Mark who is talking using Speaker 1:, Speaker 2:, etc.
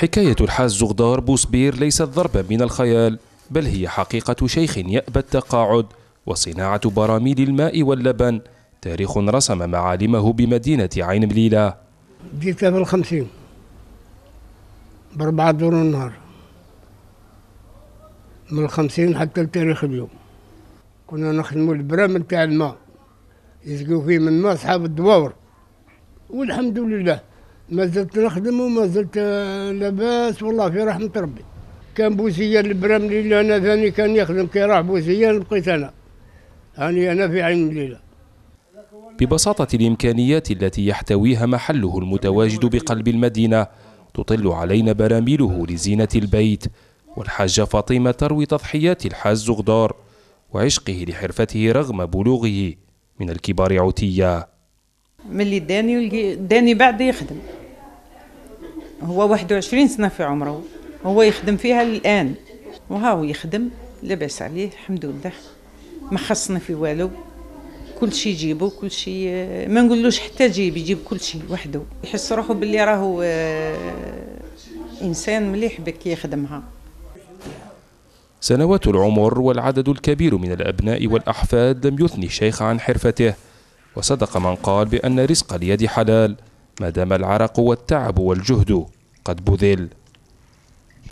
Speaker 1: حكاية الحاج زغدار بوصبير ليست ضربا من الخيال، بل هي حقيقة شيخ يأبى التقاعد وصناعة براميل الماء واللبن، تاريخ رسم معالمه بمدينة عين مليلة.
Speaker 2: جيتها بال50 ب4 دور النهار، من ال50 حتى لتاريخ اليوم. كنا نخدموا البرامل تاع الماء، يسقوا فيه من ماء أصحاب الدواور، والحمد لله ما زلت نخدم وما زلت لاباس والله في رحمة ربي. كان بوسيان البرامل اللي أنا ثاني كان يخدم، كي راح بوسيان بقيت أنا في عين مليلة.
Speaker 1: ببساطة الإمكانيات التي يحتويها محله المتواجد بقلب المدينة، تطل علينا براميله لزينة البيت، والحاجة فاطمة تروي تضحيات الحاج زغدار وعشقه لحرفته رغم بلوغه من الكبار عتية.
Speaker 3: ملي داني بعد يخدم، هو 21 سنة في عمره، هو يخدم فيها الآن، وهاو يخدم لاباس عليه الحمد لله، ما خصنا في والو، كل شيء يجيبه، كل شيء ما نقولوش حتى يجيب كل شيء وحده، يحس روحه باللي راهو إنسان مليح بك يخدمها.
Speaker 1: سنوات العمر والعدد الكبير من الأبناء والأحفاد لم يثني الشيخ عن حرفته، وصدق من قال بأن رزق اليد حلال ما دام العرق والتعب والجهد قد بذل.